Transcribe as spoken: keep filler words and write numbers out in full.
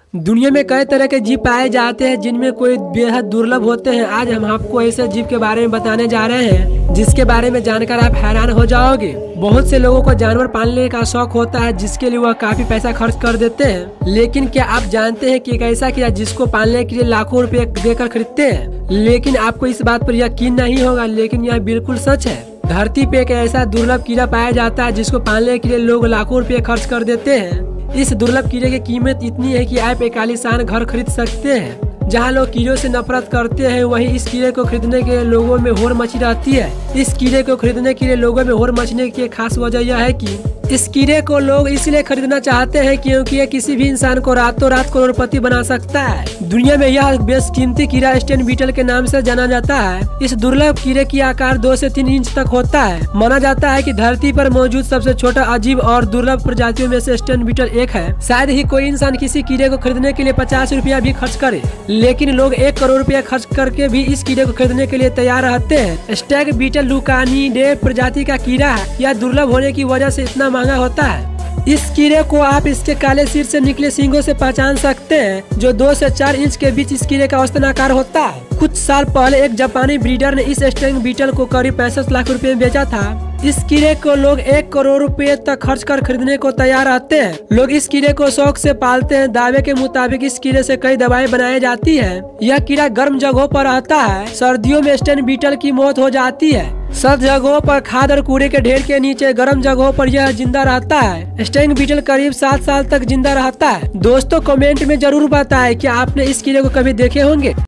दुनिया में कई तरह के जीव पाए जाते हैं जिनमें कोई बेहद दुर्लभ होते हैं। आज हम आपको ऐसे जीव के बारे में बताने जा रहे हैं जिसके बारे में जानकर आप हैरान हो जाओगे। बहुत से लोगों को जानवर पालने का शौक होता है जिसके लिए वह काफी पैसा खर्च कर देते हैं। लेकिन क्या आप जानते हैं कि एक ऐसा कीड़ा जिसको पालने के लिए लाखों रुपए देकर खरीदते हैं, लेकिन आपको इस बात पर यकीन नहीं होगा, लेकिन यह बिल्कुल सच है। धरती पे एक ऐसा दुर्लभ कीड़ा पाया जाता है जिसको पालने के लिए लोग लाखों रुपए खर्च कर देते हैं। इस दुर्लभ कीड़े की कीमत इतनी है कि आप एक आलीशान घर खरीद सकते हैं। जहां लोग कीड़ों से नफरत करते हैं, वहीं इस कीड़े को खरीदने के लिए लोगों में होड़ मची रहती है। इस कीड़े को खरीदने के लिए लोगों में होड़ मचने की खास वजह यह है कि इस कीड़े को लोग इसलिए खरीदना चाहते हैं क्योंकि ये किसी भी इंसान को रातों रात करोड़पति बना सकता है। दुनिया में यह बेशकीमती कीड़ा स्टेन बीटल के नाम से जाना जाता है। इस दुर्लभ कीड़े की आकार दो से तीन इंच तक होता है। माना जाता है कि धरती पर मौजूद सबसे छोटा अजीब और दुर्लभ प्रजातियों में से स्टेन बीटल एक है। शायद ही कोई इंसान किसी कीड़े को खरीदने के लिए पचास रुपया भी खर्च करे, लेकिन लोग एक करोड़ रुपया खर्च करके भी इस कीड़े को खरीदने के लिए तैयार रहते हैं। स्टेग बीटल लुकानिडे प्रजाति का कीड़ा है। यह दुर्लभ होने की वजह से इतना महंगा होता है। इस कीड़े को आप इसके काले सिर से निकले सींगों से पहचान सकते हैं, जो दो से चार इंच के बीच इस कीड़े का औसतन आकार होता है। कुछ साल पहले एक जापानी ब्रीडर ने इस स्टेंग बीटल को करीब पैंसठ लाख रुपए में बेचा था। इस कीड़े को लोग एक करोड़ रुपए तक खर्च कर खरीदने को तैयार रहते हैं। लोग इस कीड़े को शौक से पालते हैं। दावे के मुताबिक इस कीड़े से कई दवाएं बनाई जाती हैं। यह कीड़ा गर्म जगहों पर रहता है। सर्दियों में स्टेन बीटल की मौत हो जाती है। सर्द जगहों पर खाद और कूड़े के ढेर के नीचे गर्म जगहों पर यह जिंदा रहता है। स्टेन बीटल करीब सात साल तक जिंदा रहता है। दोस्तों, कमेंट में जरूर बताएं कि आपने इस कीड़े को कभी देखे होंगे।